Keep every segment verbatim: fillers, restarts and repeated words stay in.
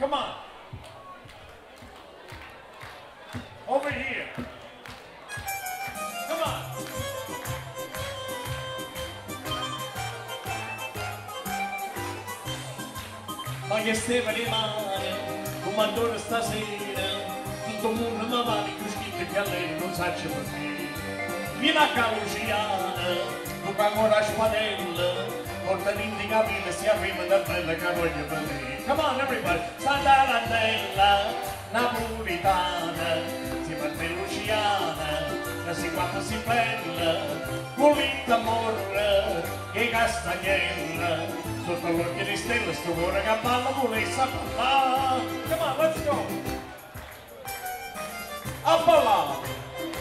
Come on. Over here. Come on. Ma che steva di mare, comandore stasera, tutto il mondo mi va di cuscite che a lei non sa c'è perché. Vieni a Caluciana, tu che ancora a spadella, porta l'indicabile, si arriva da bella che voglio per lei. Come on everybody, Santa Randella, napolitana, si batte Luciana, che si guarda si bella, pulita amore, che castagnella, sotto l'occhio di stella, sto cuore che balla, vuole sapere. Come on, let's go. A ballare.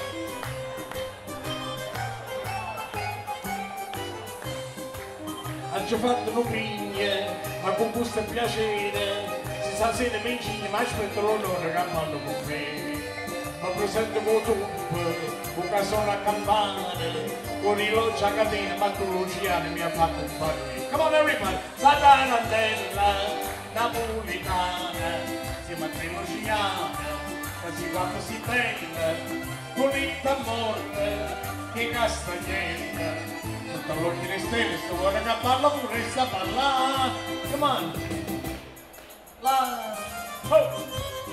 Hanno fatto un pigne, ma con gusto e piacere, si sa se ne mencine, ma aspetta l'onore che fanno con me. Ma presente con tutte, con casone a campane, con riloggia a catena, ma tu Luciano mi ha fatto un parere. Come on everybody, Santa Randella, napolitana, si batte Luciana, ma si guarda si bella, con il amore, che castagnella. Sotto l'occhio di stelle, sto cuore che parla pure sa parlare. Come on. La. Oh.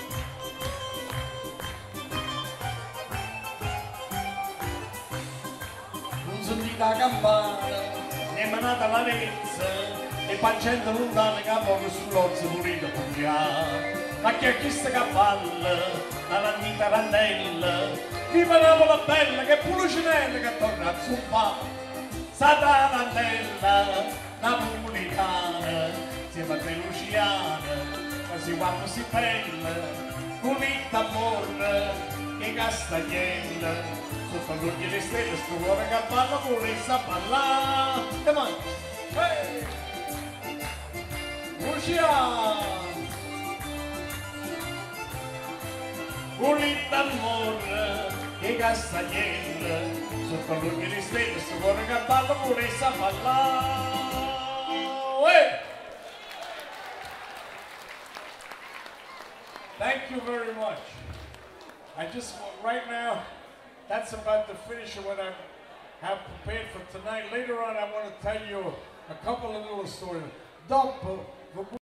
Non sentite la campana, è manata la nevezza, e pancetta lontana che poco sull'ozzo pulito pungiare. Ma che è questa che balla, la landita randella, viva Napoli bella, che pulucinella che torna a zuppare. Santa Randella, napolitana, si batte Luciana, ma si guarda si bella, pulita amore, che castagnella, sotto l'occhio di stelle, sto cuore che balla, pure sa ballare. Come on! Hey! Luciana! Pulita amore, che castagnella, sotto l'occhio di stelle, sto cuore che balla, pure sa ballare. Thank you very much. I just, right now, that's about the finish of what I have prepared for tonight. Later on, I want to tell you a couple of little stories. Dopo